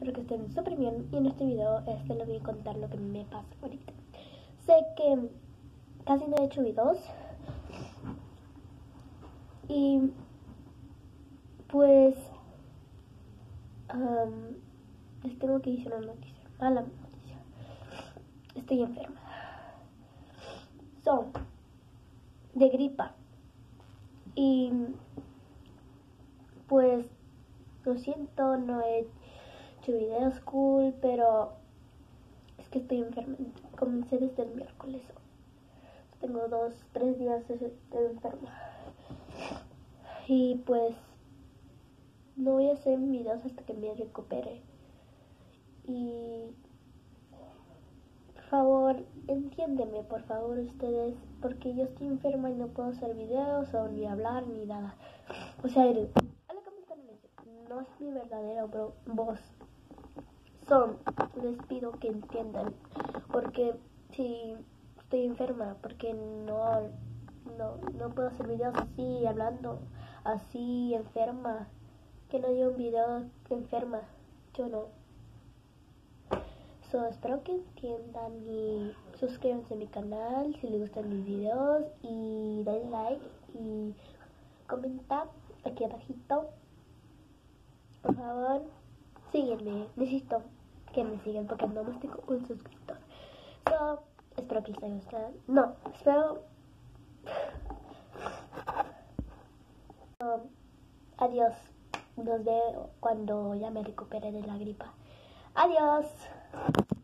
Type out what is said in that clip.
espero que estén súper bien. Y en este video les voy a contar lo que me pasa ahorita. Sé que casi no he hecho videos y pues les tengo que decir una noticia, mala noticia. Estoy enferma. De gripa. Y pues lo siento, no he hecho videos cool, pero es que estoy enferma. Comencé desde el miércoles. Tengo 2-3 días de enferma. Y pues no voy a hacer videos hasta que me recupere. Y por favor, entiéndeme, por favor, ustedes, porque yo estoy enferma y no puedo hacer videos o ni hablar ni nada. O sea, no es mi verdadera voz. Les pido que entiendan, porque si estoy enferma, porque no puedo hacer videos así, hablando así, enferma. Que no haya un video enferma, yo no. Espero que entiendan y suscríbanse a mi canal si les gustan mis videos y denle like y comenta aquí abajito. Por favor, sígueme. Necesito que me sigan porque no me tengo un suscriptor. Espero que les haya gustado. No, espero. Adiós. Nos veo cuando ya me recupere de la gripa. Adiós.